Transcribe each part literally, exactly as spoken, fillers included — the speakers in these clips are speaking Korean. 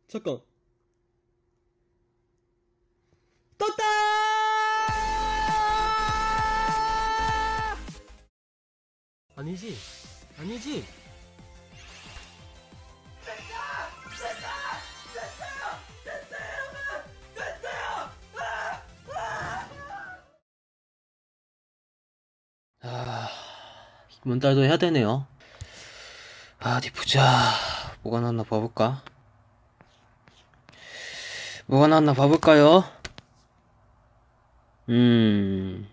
잠깐. 떴다! 아니지. 아니지. 아, 이번 달도 해야 되네요. 아, 어디 보자. 뭐가 나왔나 봐볼까? 뭐가 나왔나 봐볼까요? 음.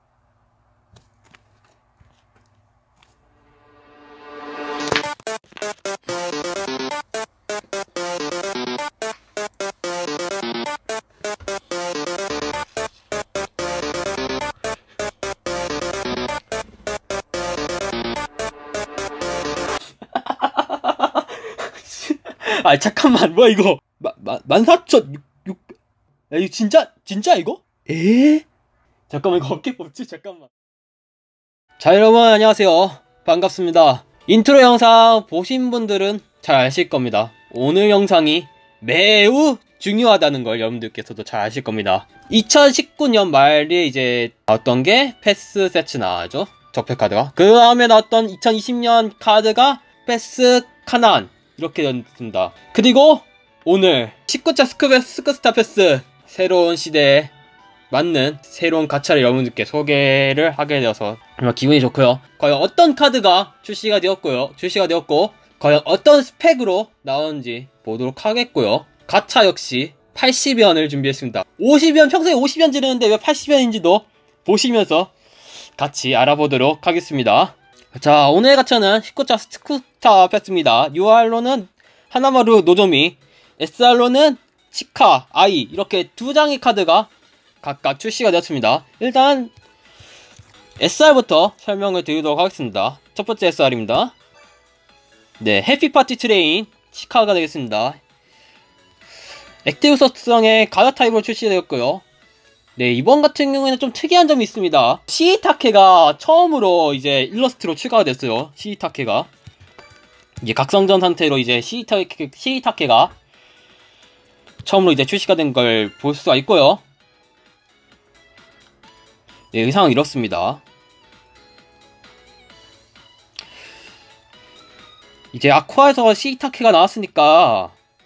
아, 잠깐만, 뭐야 이거? 마, 마, 만사천 육, 야, 이거 진짜 진짜 이거? 에? 잠깐만, 이거 어깨 뽑지? 잠깐만. 자, 여러분 안녕하세요. 반갑습니다. 인트로 영상 보신 분들은 잘 아실 겁니다. 오늘 영상이 매우 중요하다는 걸 여러분들께서도 잘 아실 겁니다. 이천십구 년 말에 이제 나왔던 게 패스 세츠 나왔죠, 적폐 카드가. 그 다음에 나왔던 이천이십 년 카드가 패스 카난, 이렇게 됐습니다. 그리고 오늘 십구 차 스크베 스크스타 패스, 새로운 시대에 맞는 새로운 가차를 여러분들께 소개를 하게 되어서 정말 기분이 좋고요. 과연 어떤 카드가 출시가 되었고요. 출시가 되었고 과연 어떤 스펙으로 나오는지 보도록 하겠고요. 가차 역시 팔십 연을 준비했습니다. 오십 연, 평소에 오십 연 지르는데 왜 팔십 연인지도 보시면서 같이 알아보도록 하겠습니다. 자, 오늘 가차는 십구 차 스쿠타 패스입니다. 유 알로는 하나마루 노조미, 에스 알로는 치카, 아이, 이렇게 두 장의 카드가 각각 출시가 되었습니다. 일단 에스 알부터 설명을 드리도록 하겠습니다. 첫 번째 에스 알입니다. 네, 해피파티 트레인 치카가 되겠습니다. 액티브 속성의 가다 타입으로 출시되었고요. 네, 이번 같은 경우에는 좀 특이한 점이 있습니다. 시이타케가 처음으로 이제 일러스트로 추가가 됐어요. 시이타케가 이제 각성전 상태로 이제 시이타케, 시이타케가 처음으로 이제 출시가 된 걸 볼 수가 있고요. 네, 의상은 이렇습니다. 이제 아쿠아에서 시이타케가 나왔으니까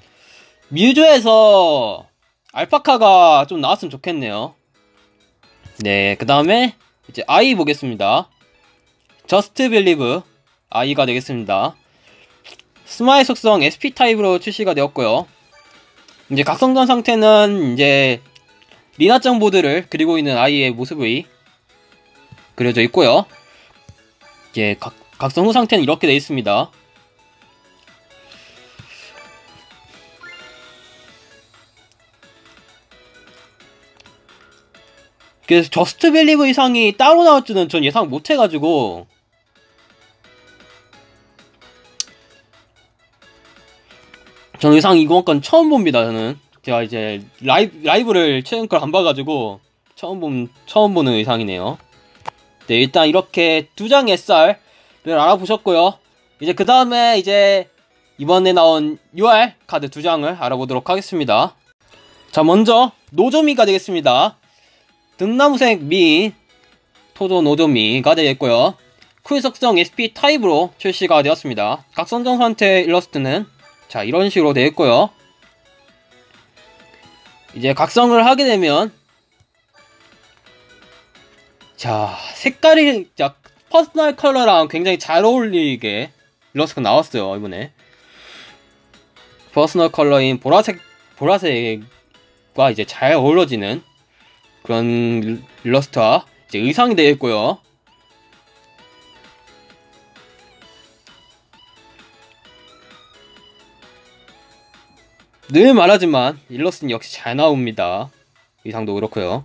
뮤즈에서 알파카가 좀 나왔으면 좋겠네요. 네, 그 다음에 이제 아이 보겠습니다. 저스트 빌리브 아이가 되겠습니다. 스마일 속성 에스피 타입으로 출시가 되었고요. 이제 각성전 상태는 이제 리나짱 보드를 그리고 있는 아이의 모습이 그려져 있고요. 이제 각, 각성 후 상태는 이렇게 되어 있습니다. 그래서 저스트 밸리브 의상이 따로 나올 줄은 전 예상 못 해가지고 전 의상 이번 건 처음 봅니다. 저는 제가 이제 라이브, 라이브를 최근 걸 안 봐가지고 처음 본, 처음 보는 의상이네요. 네, 일단 이렇게 두 장의 에스 알을 알아보셨고요. 이제 그 다음에 이제 이번에 나온 유 알 카드 두 장을 알아보도록 하겠습니다. 자, 먼저 노조미가 되겠습니다. 등나무색 미 토조 노조미가 되겠고요. 쿨 속성 에스피 타입으로 출시가 되었습니다. 각성전 상태 일러스트는 자, 이런 식으로 되겠고요. 이제 각성을 하게 되면 자, 색깔이 자, 퍼스널 컬러랑 굉장히 잘 어울리게 일러스트가 나왔어요. 이번에 퍼스널 컬러인 보라색 보라색과 이제 잘 어우러지는 그런 일러스트와 이제 의상이 되겠고요. 늘 말하지만 일러스트는 역시 잘 나옵니다. 의상도 그렇고요.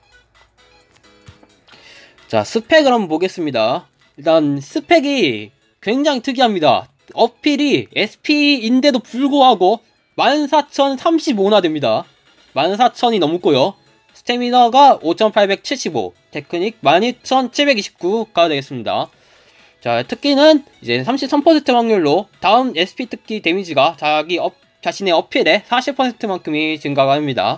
자, 스펙을 한번 보겠습니다. 일단 스펙이 굉장히 특이합니다. 어필이 에스피인데도 불구하고 만 사천삼십오나 됩니다. 만 사천이 넘고요. 스태미너가 오천팔백칠십오, 테크닉 만 이천칠백이십구가 되겠습니다. 자, 특기는 이제 삼십삼 퍼센트 확률로 다음 에스피 특기 데미지가 자기 업 자신의 어필의 사십 퍼센트만큼이 증가가 합니다.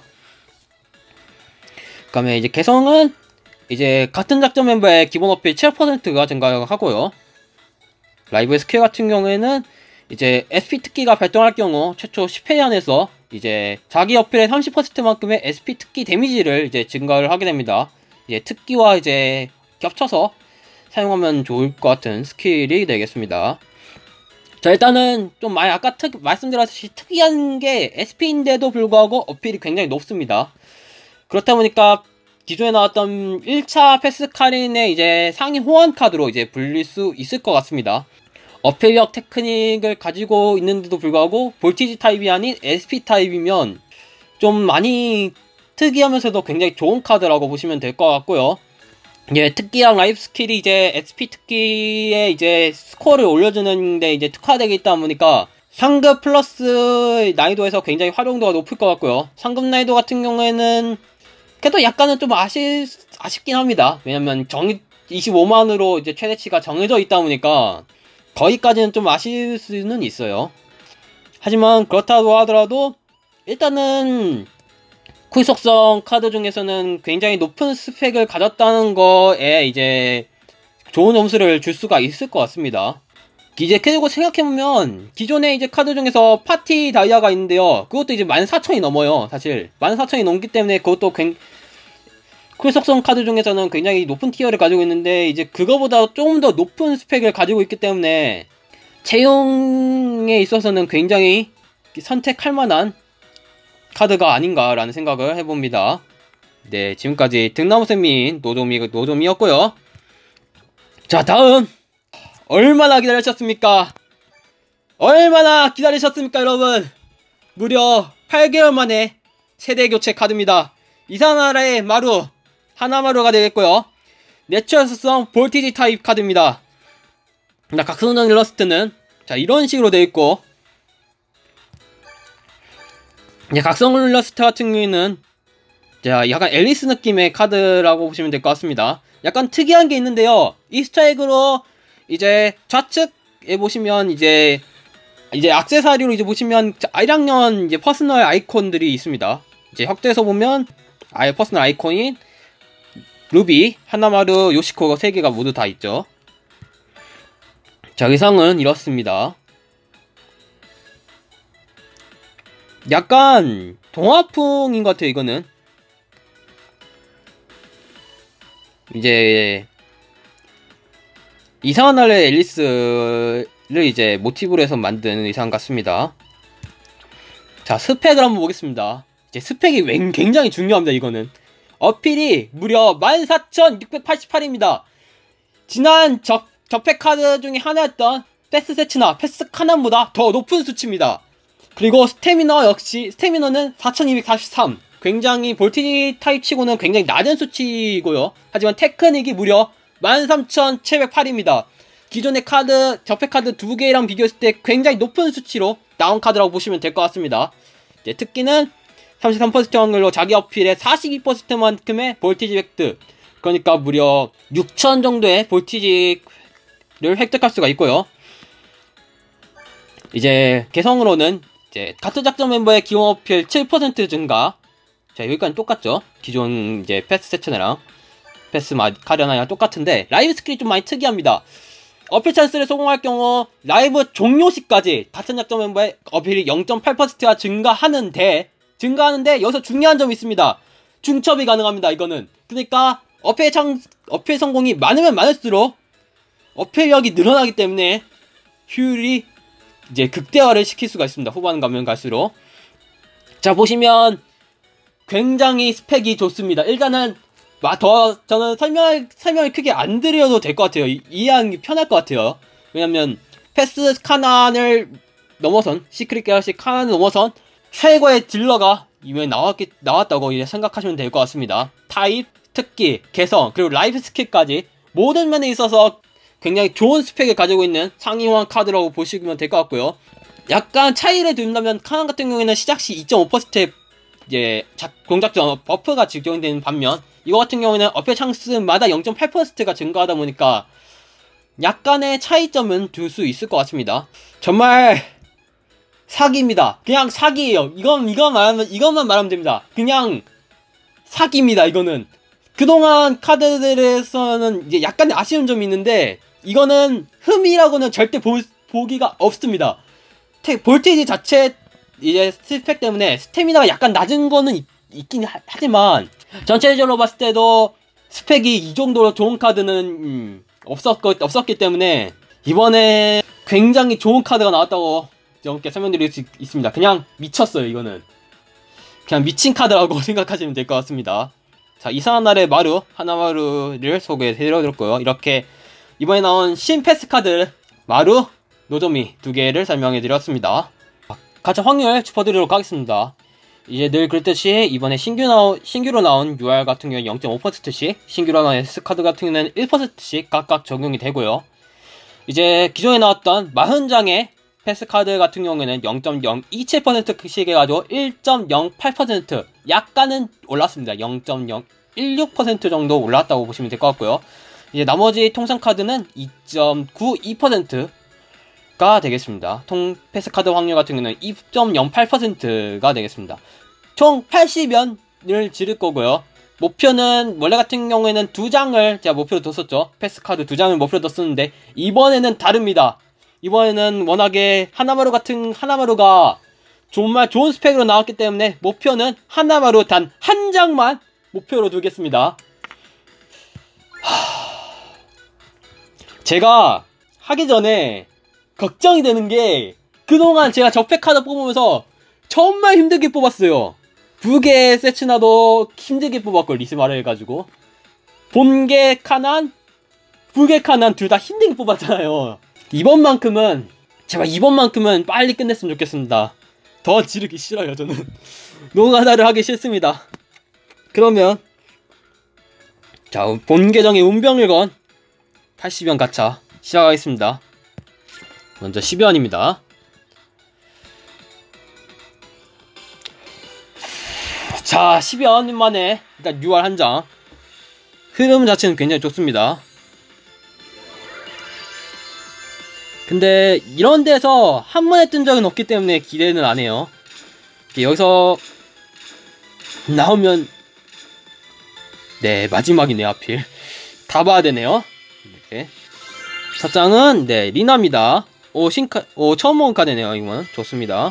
그 다음에 이제 개성은 이제 같은 작전 멤버의 기본 어필 칠 퍼센트가 증가하고요. 라이브 스킬 같은 경우에는 이제 에스피 특기가 발동할 경우 최초 십 회 안에서 이제 자기 어필의 삼십 퍼센트만큼의 에스피 특기 데미지를 이제 증가를 하게 됩니다. 이제 특기와 이제 겹쳐서 사용하면 좋을 것 같은 스킬이 되겠습니다. 자, 일단은 좀 많이 아까 특, 말씀드렸듯이 특이한 게 에스피인데도 불구하고 어필이 굉장히 높습니다. 그렇다 보니까 기존에 나왔던 일 차 패스 카린의 이제 상위 호환 카드로 이제 불릴 수 있을 것 같습니다. 어필력 테크닉을 가지고 있는데도 불구하고 볼티지 타입이 아닌 에스피 타입이면 좀 많이 특이하면서도 굉장히 좋은 카드라고 보시면 될 것 같고요. 예, 특기랑 라이프 스킬이 이제 에스피 특기에 이제 스코어를 올려주는데 이제 특화되어 있다 보니까 상급 플러스 난이도에서 굉장히 활용도가 높을 것 같고요. 상급 난이도 같은 경우에는 그래도 약간은 좀 아쉽, 아쉽긴 합니다. 왜냐면 정, 이십오만으로 이제 최대치가 정해져 있다 보니까 거기까지는 좀 아쉬울 수는 있어요. 하지만 그렇다고 하더라도 일단은 쿨 속성 카드 중에서는 굉장히 높은 스펙을 가졌다는 거에 이제 좋은 점수를 줄 수가 있을 것 같습니다. 이제 그리고 생각해보면 기존에 이제 카드 중에서 파티 다이아가 있는데요. 그것도 이제 만 사천이 넘어요. 사실 만 사천이 넘기 때문에 그것도 굉... 쿨 속성 카드 중에서는 굉장히 높은 티어를 가지고 있는데 이제 그거보다 조금 더 높은 스펙을 가지고 있기 때문에 채용에 있어서는 굉장히 선택할 만한 카드가 아닌가라는 생각을 해봅니다. 네, 지금까지 등나무쌤인 노조미, 노조미였고요. 자, 다음 얼마나 기다리셨습니까? 얼마나 기다리셨습니까, 여러분? 무려 팔 개월 만에 세대 교체 카드입니다. 이사나라의 마루 하나마루가 되겠고요. 내추럴성 볼티지 타입 카드입니다. 자, 각성전 일러스트는 자 이런 식으로 되어있고, 이제 각성 일러스트 같은 경우에는 자 약간 앨리스 느낌의 카드라고 보시면 될 것 같습니다. 약간 특이한 게 있는데요. 이스터에그로 이제 좌측에 보시면 이제 이제 액세서리로 이제 보시면 일 학년 이제 퍼스널 아이콘들이 있습니다. 이제 확대해서 보면 아예 퍼스널 아이콘인 루비, 하나마루, 요시코가 세 개가 모두 다 있죠. 자, 의상은 이렇습니다. 약간 동화풍인 것 같아요, 이거는. 이제 이상한 날의 앨리스를 이제 모티브로 해서 만든 의상 같습니다. 자, 스펙을 한번 보겠습니다. 이제 스펙이 굉장히 중요합니다, 이거는. 어필이 무려 만 사천육백팔십팔입니다. 지난 적, 적팩 카드 중에 하나였던 패스 세츠나 패스 카난보다 더 높은 수치입니다. 그리고 스태미너 역시 스태미너는 사천이백사십삼. 굉장히 볼티지 타입 치고는 굉장히 낮은 수치이고요. 하지만 테크닉이 무려 만 삼천칠백팔입니다. 기존의 카드, 적팩 카드 두 개랑 비교했을 때 굉장히 높은 수치로 나온 카드라고 보시면 될 것 같습니다. 이제 특기는 삼십삼 퍼센트 확률로 자기 어필의 사십이 퍼센트만큼의 볼티지 획득. 그러니까 무려 육천 정도의 볼티지를 획득할 수가 있고요. 이제 개성으로는 이제 같은 작전 멤버의 기본 어필 칠 퍼센트 증가. 자, 여기까지 똑같죠? 기존 이제 패스 세트나랑 패스 카리나랑 똑같은데 라이브 스킬이 좀 많이 특이합니다. 어필 찬스를 성공할 경우 라이브 종료 시까지 같은 작전 멤버의 어필이 영 점 팔 퍼센트가 증가하는데 증가하는데 여기서 중요한 점이 있습니다. 중첩이 가능합니다, 이거는. 그러니까 어필 창 어필 성공이 많으면 많을수록 어필력이 늘어나기 때문에 효율이 이제 극대화를 시킬 수가 있습니다. 후반 가면 갈수록. 자, 보시면 굉장히 스펙이 좋습니다. 일단은 더 저는 설명 설명을 크게 안 드려도 될 것 같아요. 이, 이해하기 편할 것 같아요. 왜냐면 패스 카난을 넘어선 시크릿 갤럭시 카난을 넘어선 최고의 딜러가 이번에 나왔기, 나왔다고 이제 생각하시면 될 것 같습니다. 타입, 특기, 개성, 그리고 라이프 스킬까지 모든 면에 있어서 굉장히 좋은 스펙을 가지고 있는 상위호환 카드라고 보시면 될 것 같고요. 약간 차이를 둔다면 카난 같은 경우에는 시작시 이 점 오 퍼센트의 이제 공작전 버프가 적용되는 반면 이거 같은 경우에는 어필 찬스마다 영 점 팔 퍼센트가 증가하다 보니까 약간의 차이점은 둘 수 있을 것 같습니다. 정말 사기입니다. 그냥 사기예요. 이건 이거 말하면 이것만 말하면 됩니다. 그냥 사기입니다. 이거는 그동안 카드들에서는 이제 약간 아쉬운 점이 있는데 이거는 흠이라고는 절대 보, 보기가 없습니다. 테, 볼테이지 자체 이제 스펙 때문에 스태미나가 약간 낮은 거는 있, 있긴 하, 하지만 전체적으로 봤을 때도 스펙이 이 정도로 좋은 카드는 음, 없었고, 없었기 때문에 이번에 굉장히 좋은 카드가 나왔다고 여러분께 설명드릴 수 있, 있습니다. 그냥 미쳤어요. 이거는 그냥 미친 카드라고 생각하시면 될 것 같습니다. 자, 이상한 날의 마루 하나마루를 소개해드렸고요. 이렇게 이번에 나온 신패스 카드 마루, 노조미 두 개를 설명해드렸습니다. 가차 확률 짚어드리도록 하겠습니다. 이제 늘 그랬듯이 이번에 신규 나오, 신규로 나온 유알 같은 경우는 영 점 오 퍼센트씩, 신규로 나온 S카드 같은 경우는 일 퍼센트씩 각각 적용이 되고요. 이제 기존에 나왔던 사십 장의 패스카드 같은 경우에는 영 점 영이칠 퍼센트씩 해가지고 일 점 영팔 퍼센트 약간은 올랐습니다. 영 점 영일육 퍼센트 정도 올랐다고 보시면 될 것 같고요. 이제 나머지 통상카드는 이 점 구이 퍼센트가 되겠습니다. 통 패스카드 확률 같은 경우는 이 점 영팔 퍼센트가 되겠습니다. 총 팔십 연을 지를 거고요. 목표는 원래 같은 경우에는 두 장을 제가 목표로 뒀었죠. 패스카드 두 장을 목표로 뒀었는데 이번에는 다릅니다. 이번에는 워낙에 하나마루 같은 하나마루가 정말 좋은 스펙으로 나왔기 때문에 목표는 하나마루 단 한 장만 목표로 두겠습니다. 하... 제가 하기 전에 걱정이 되는 게 그동안 제가 적폐 카드 뽑으면서 정말 힘들게 뽑았어요. 부계 세츠나도 힘들게 뽑았고 리스마를 해가지고 본계 카난, 부계 카난 둘 다 힘들게 뽑았잖아요. 이번만큼은 제발 이번만큼은 빨리 끝냈으면 좋겠습니다. 더 지르기 싫어요. 저는 노가다를 하기 싫습니다. 그러면 자, 본 계정의 운병을 건 팔십 연 가차 시작하겠습니다. 먼저 십 연입니다. 자, 십 연 만에 일단 유알 한 장. 흐름 자체는 굉장히 좋습니다. 근데 이런 데서 한 번에 뜬 적은 없기 때문에 기대는 안 해요. 여기서 나오면 네, 마지막이네요. 하필 다 봐야 되네요. 이렇게 첫 장은 네, 리나입니다. 오, 신카, 오, 처음 먹은 카드네요. 이건 좋습니다.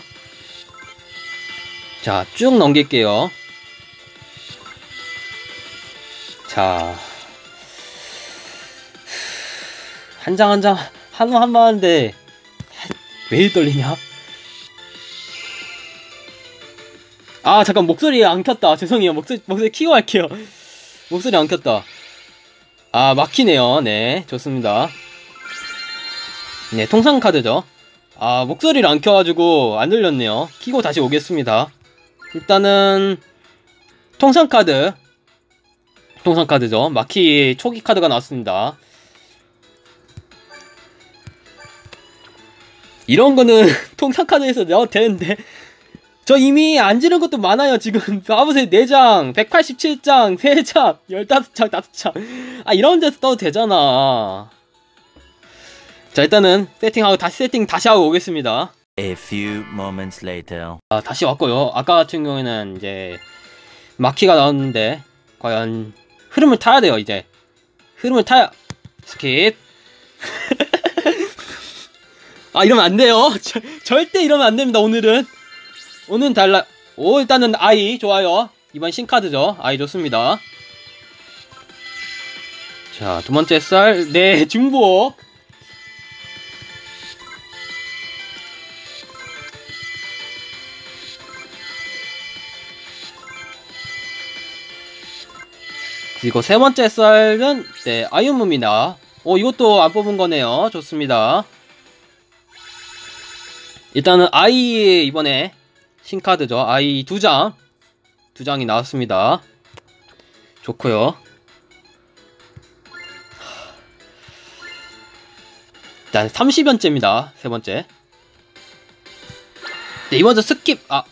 자, 쭉 넘길게요. 자, 한 장 한 장 한번 한 번 하는데 왜 떨리냐? 아, 잠깐 목소리 안 켰다. 죄송해요. 목소리 목소리 키고 할게요. 목소리 안 켰다. 아, 막히네요. 네, 좋습니다. 네, 통상 카드죠. 아, 목소리를 안 켜가지고 안 들렸네요. 키고 다시 오겠습니다. 일단은 통상 카드, 통상 카드죠. 마키 초기 카드가 나왔습니다. 이런 거는 통상 카드에서 나와도 되는데 저 이미 안 지른 것도 많아요. 지금 봐보세요. 네 장, 백팔십칠 장, 세 장, 십오 장, 다섯 장. 아, 이런 데서 떠도 되잖아. 자, 일단은 세팅하고 다시 세팅 다시 하고 오겠습니다. A few moments later. 아, 다시 왔고요. 아까 같은 경우에는 이제 마키가 나왔는데 과연 흐름을 타야 돼요. 이제 흐름을 타야 스킵. 아, 이러면 안 돼요. 저, 절대 이러면 안 됩니다. 오늘은 오늘은 달라. 오, 일단은 아이 좋아요. 이번 신카드죠. 아이 좋습니다. 자, 두 번째 쌀. 네, 중복. 그리고 세 번째 쌀은 네, 아이유무입니다. 오, 이것도 안 뽑은 거네요. 좋습니다. 일단은 아이 이번에 신카드죠. 아이 두 장. 두 장이 나왔습니다. 좋고요. 일단 삼십 연째입니다. 세 번째. 네, 이번에 스킵. 아.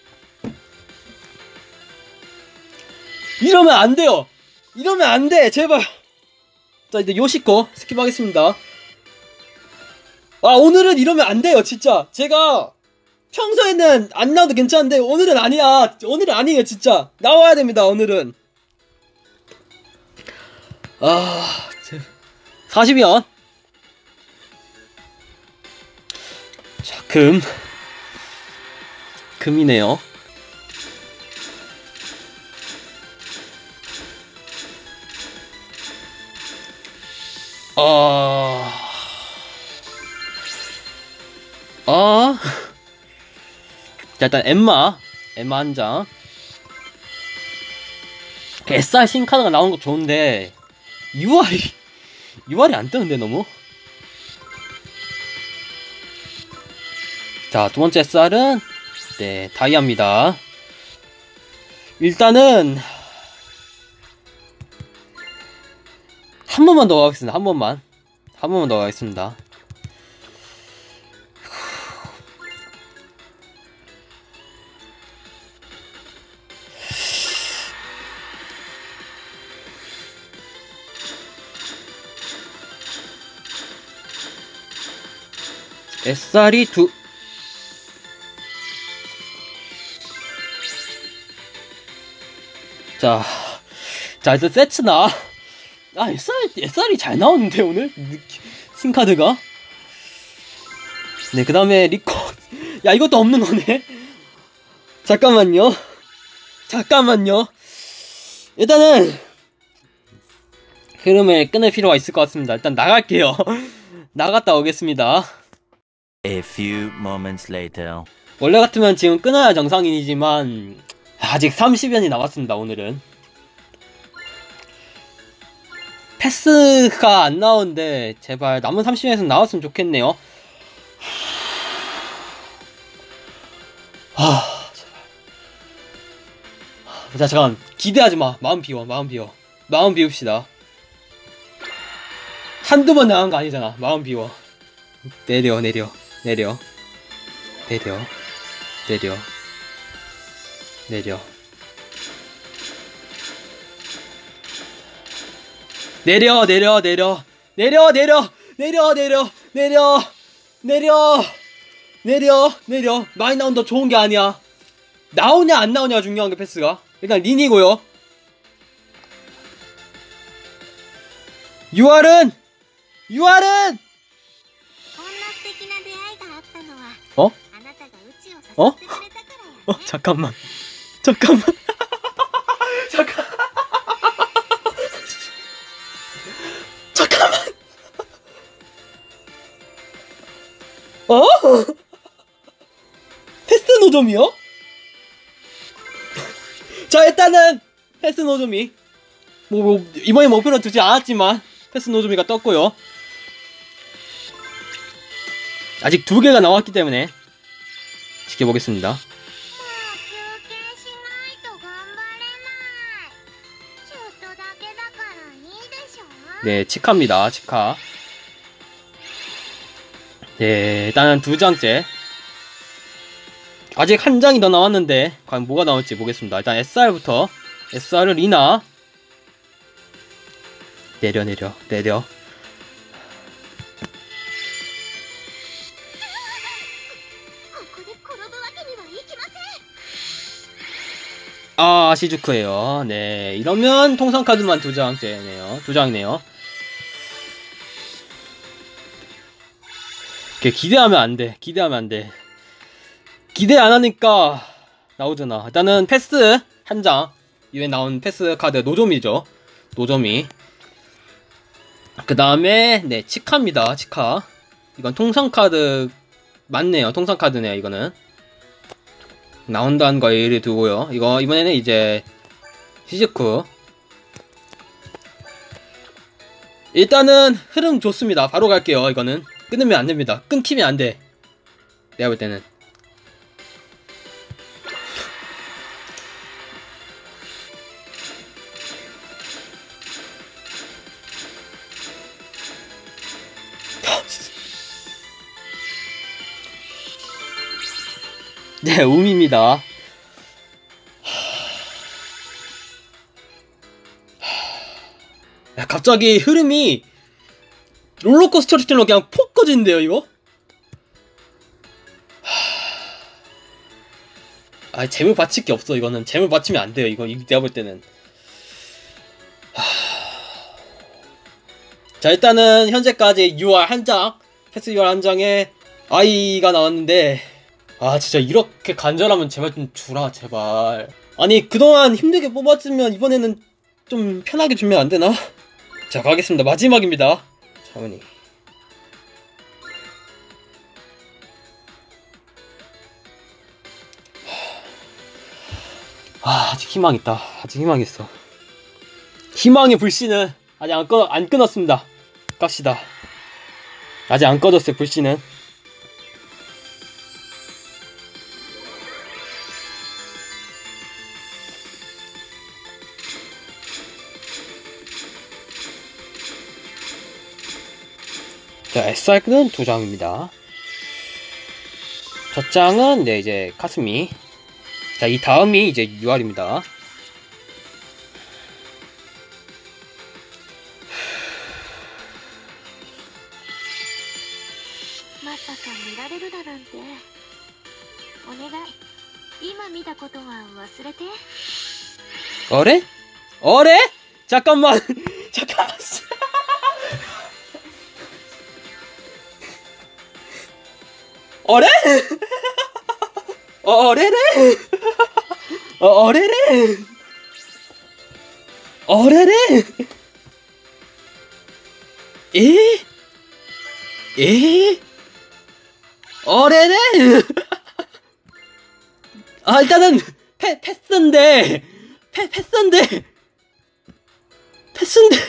이러면 안 돼요. 이러면 안 돼. 제발. 자, 이제 요시코 스킵하겠습니다. 아, 오늘은 이러면 안 돼요. 진짜 제가 평소에는 안 나와도 괜찮은데 오늘은 아니야. 오늘은 아니에요 진짜. 나와야 됩니다 오늘은. 아... 사십 연. 자, 금. 금이네요. 어... 어... 자, 일단 엠마. 엠마 한 장. 에스알 신카드가 나오는 거 좋은데 유알이 유알이 안 뜨는데 너무. 자, 두 번째 에스알은 네 다이아입니다. 일단은 한 번만 더 가겠습니다. 한 번만 한 번만 더 가겠습니다. 에스알이 두... 자, 자 일단 세츠나. 아 에스알, 에스알이 잘 나오는데 오늘? 신카드가? 네, 그 다음에 리코. 야 이것도 없는 거네? 잠깐만요. 잠깐만요. 일단은 흐름을 끊을 필요가 있을 것 같습니다. 일단 나갈게요. 나갔다 오겠습니다. A few moments later. 원래 같으면 지금 끊어야 정상이지만 아직 삼십 연이 남았습니다. 오늘은 패스가 안 나오는데 제발 남은 삼십 연에서 나왔으면 좋겠네요. 하... 자 잠깐 기대하지마. 마음 비워. 마음 비워. 마음 비웁시다. 한두 번 나간 거 아니잖아. 마음 비워. 내려 내려 내려 내려 내려 내려 내려 내려 내려 내려 내려 내려 내려 내려 내려 내려 내려 많이 나온다. 좋은 게 아니야. 나오냐 안 나오냐 중요한 게 패스가. 일단 린이고요. 유알은 유알은 어? 어? 어? 잠깐만. 잠깐만. 잠깐. 잠깐만. 어? 패스 노점이요? 자 일단은 패스 노점이 뭐, 뭐 이번에 목표로 두지 않았지만 패스 노점이가 떴고요. 아직 두 개가 나왔기 때문에 지켜보겠습니다. 네, 치카입니다. 치카. 네, 일단은 두 장째. 아직 한 장이 더 나왔는데 과연 뭐가 나올지 보겠습니다. 일단 에스알부터. 에스알은 리나. 내려 내려 내려. 아, 시즈쿠예요. 네, 이러면 통상 카드만 두 장째네요. 두 장이네요. 이렇게 기대하면 안 돼. 기대하면 안 돼. 기대 안 하니까 나오잖아. 일단은 패스 한 장. 이후에 나온 패스 카드 노조미죠. 노조미. 그 다음에 네 치카입니다. 치카. 이건 통상 카드 맞네요. 통상 카드네요. 이거는 나온다는 거 예를 두고요. 이거 이번에는 이제 시즈쿠. 일단은 흐름 좋습니다. 바로 갈게요. 이거는 끊으면 안 됩니다. 끊기면 안 돼. 내가 볼 때는. 네, 음입니다. 야, 갑자기 흐름이 롤러코스터 스타일로 그냥 폭 꺼지는데요, 이거? 아, 재물 받칠 게 없어. 이거는 재물 받치면 안 돼요. 이거 내가 볼 때는. 하... 자, 일단은 현재까지 유알 한 장, 패스 유알 한 장에 아이가 나왔는데, 아, 진짜 이렇게 간절하면 제발 좀 주라, 제발. 아니, 그동안 힘들게 뽑았으면 이번에는 좀 편하게 주면 안 되나? 자, 가겠습니다. 마지막입니다. 차은이. 아, 아직 희망 있다. 아직 희망 있어. 희망의 불씨는 아직 안, 끊, 안 끊었습니다. 갑시다. 아직 안 꺼졌어요, 불씨는. 자, 에스알은 두 장입니다. 첫 장은 네, 이제 카스미. 자, 이 다음이 이제 유알입니다. 어래? 어래? 잠깐만. 잠깐만. 어래? 어래래? 어, 어래래? 어래래? 에? 에? 어래래? 아, 일단은 패, 패스인데 패, 패스인데 패스인데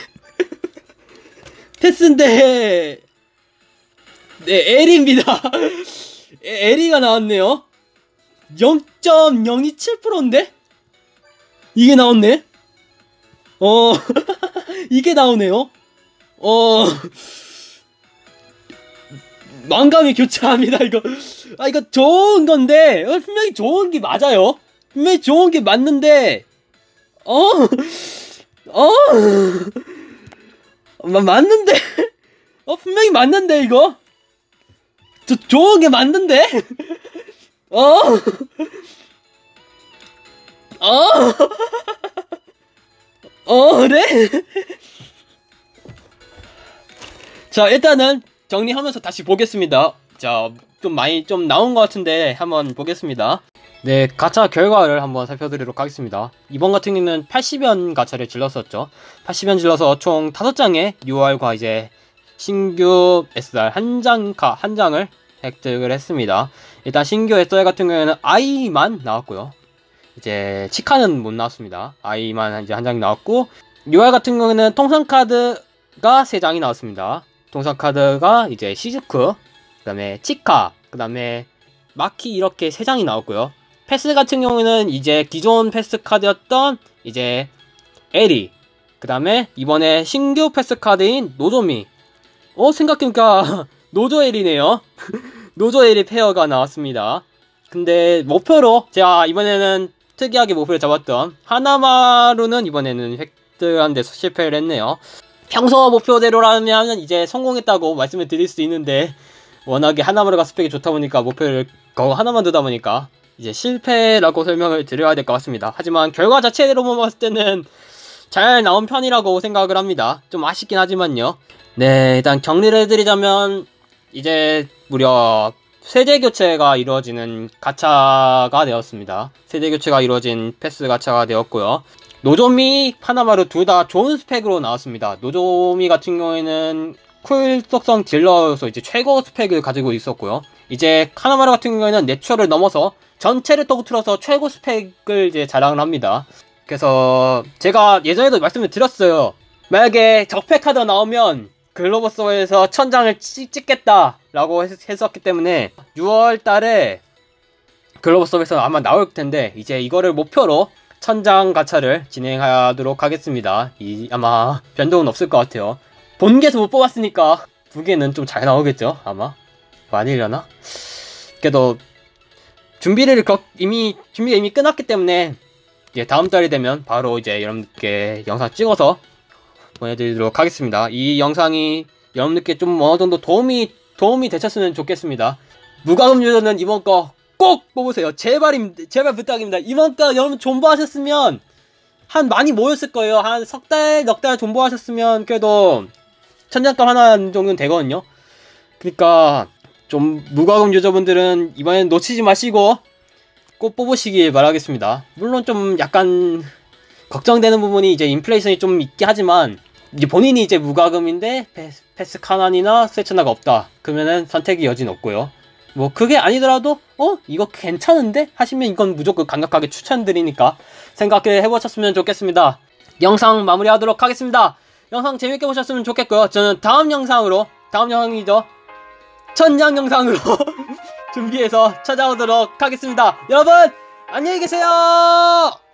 패스인데 네, L입니다. L이가 나왔네요. 영 점 영이칠 퍼센트인데? 이게 나왔네? 어, 이게 나오네요. 어, 망감이 교차합니다, 이거. 아, 이거 좋은 건데, 어, 분명히 좋은 게 맞아요. 분명히 좋은 게 맞는데, 어, 어, 마, 맞는데, 어, 분명히 맞는데, 이거? 저, 좋은 게 맞는데? 어, 어, 어, 그래? 자, 일단은 정리하면서 다시 보겠습니다. 자, 좀 많이 좀 나온 것 같은데 한번 보겠습니다. 네, 가차 결과를 한번 살펴드리도록 하겠습니다. 이번 같은 경우는 팔십 연 가차를 질렀었죠. 팔십 연 질러서 총 다섯 장의 유알과 이제 신규 에스알 한 장, 한 장을 획득을 했습니다. 일단 신규 에스알 같은 경우에는 아이만 나왔고요. 이제 치카는 못 나왔습니다. 아이만 이제 한 장이 나왔고, 유알 같은 경우에는 통상 카드가 세 장이 나왔습니다. 통상 카드가 이제 시즈쿠, 그 다음에 치카, 그 다음에 마키 이렇게 세 장이 나왔고요. 패스 같은 경우에는 이제 기존 패스 카드였던 이제 에리, 그 다음에 이번에 신규 패스 카드인 노조미. 어, 생각해보니까 노조 에리네요. 노조 에리 페어가 나왔습니다. 근데 목표로 제가 이번에는 특이하게 목표를 잡았던 하나마루는 이번에는 획득한 데서 실패를 했네요. 평소 목표대로라면 이제 성공했다고 말씀을 드릴 수 있는데, 워낙에 하나마루가 스펙이 좋다 보니까 목표를 그거 하나만 두다 보니까 이제 실패라고 설명을 드려야 될 것 같습니다. 하지만 결과 자체로만 봤을 때는 잘 나온 편이라고 생각을 합니다. 좀 아쉽긴 하지만요. 네, 일단 정리를 해드리자면 이제 무려 세대 교체가 이루어지는 가차가 되었습니다. 세대 교체가 이루어진 패스 가차가 되었고요. 노조미, 하나마루 둘 다 좋은 스펙으로 나왔습니다. 노조미 같은 경우에는 쿨 속성 딜러여서 이제 최고 스펙을 가지고 있었고요. 이제 하나마루 같은 경우에는 내추럴을 넘어서 전체를 통틀어서 최고 스펙을 이제 자랑을 합니다. 그래서 제가 예전에도 말씀을 드렸어요. 만약에 적폐 카드 나오면 글로벌 서버에서 천장을 찍겠다 라고 했, 했었기 때문에 유월 달에 글로벌 서버에서 아마 나올 텐데, 이제 이거를 목표로 천장 가차를 진행하도록 하겠습니다. 이, 아마 변동은 없을 것 같아요. 본계에서 못 뽑았으니까 부계는 좀 잘 나오겠죠, 아마. 아니려나? 그래도 준비를 거, 이미 준비가 이미 끝났기 때문에 이제 다음 달이 되면 바로 이제 여러분께 영상 찍어서 보내드리도록 하겠습니다. 이 영상이 여러분들께 좀 어느 정도 도움이 도움이 되셨으면 좋겠습니다. 무과금 유저는 이번 거 꼭 뽑으세요. 제발임, 제발 부탁입니다. 이번 달 여러분 존버하셨으면 한 많이 모였을 거예요. 한 석 달, 넉 달 존버하셨으면 그래도 천장값 하나 정도는 되거든요. 그러니까 좀 무과금 유저분들은 이번엔 놓치지 마시고 꼭 뽑으시길 바라겠습니다. 물론 좀 약간 걱정되는 부분이 이제 인플레이션이 좀 있긴 하지만 이제 본인이 이제 무과금인데 패스, 패스 카난이나 세천나가 없다. 그러면은 선택의 여지는 없고요. 뭐 그게 아니더라도 어? 이거 괜찮은데? 하시면 이건 무조건 강력하게 추천드리니까 생각해 해보셨으면 좋겠습니다. 영상 마무리하도록 하겠습니다. 영상 재밌게 보셨으면 좋겠고요. 저는 다음 영상으로 다음 영상이죠. 천장 영상으로 준비해서 찾아오도록 하겠습니다. 여러분 안녕히 계세요.